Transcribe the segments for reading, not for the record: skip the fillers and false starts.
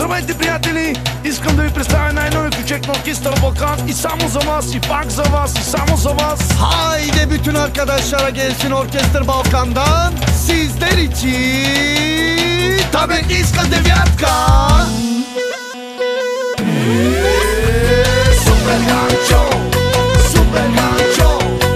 Здравейте, приятели! Искам да ви представя най-новия ключек на оркестър Балкан. И само за вас, и пак за вас, и само за вас. Haydi bütün arkadaşlara gelsin Orkestr Balkan'dan sizler için. Tabii İska Devyatka. Super Gancho, Super Gancho.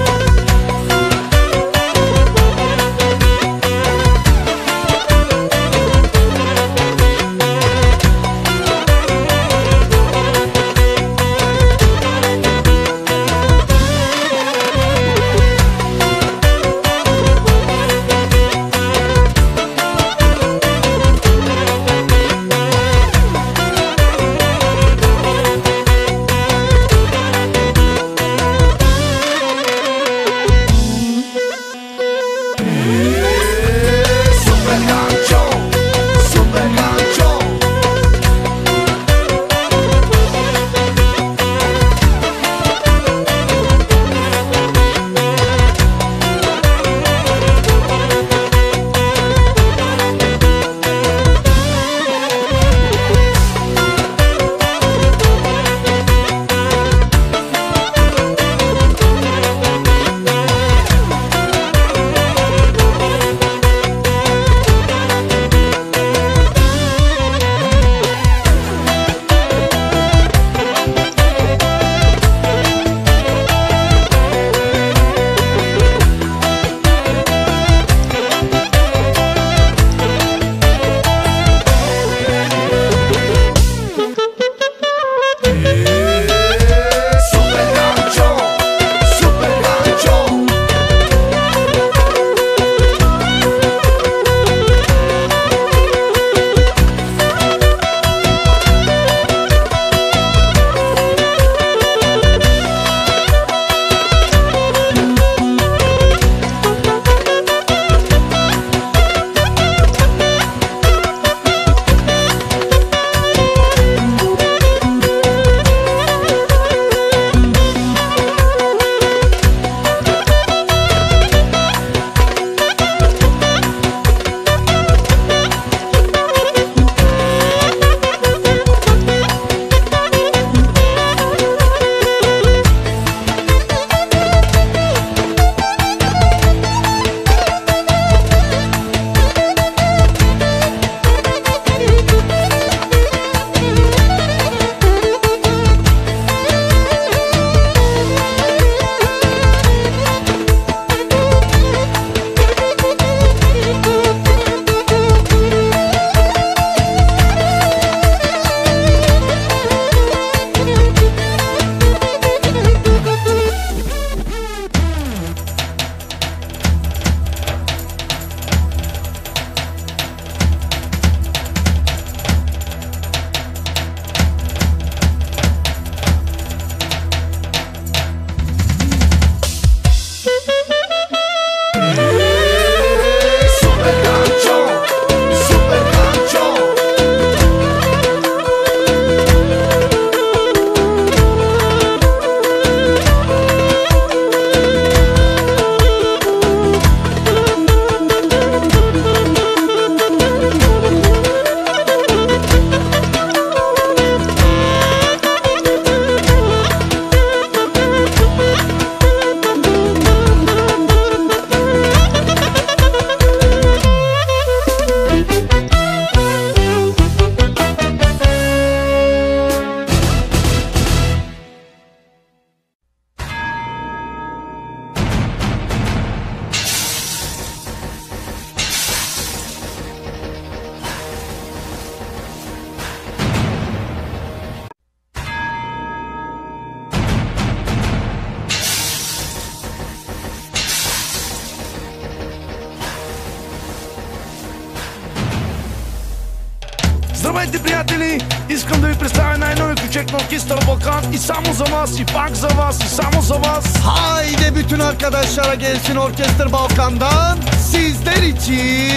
Здравейте, приятели! Искам да ви представя най-новия ключек на оркестър Балкан. И само за вас, и пак за вас, и само за вас. Haydi bütün arkadaşlara gelsin Orkestr Balkan'dan sizler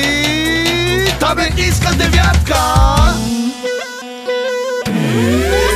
için. Tabii İska Devyatka.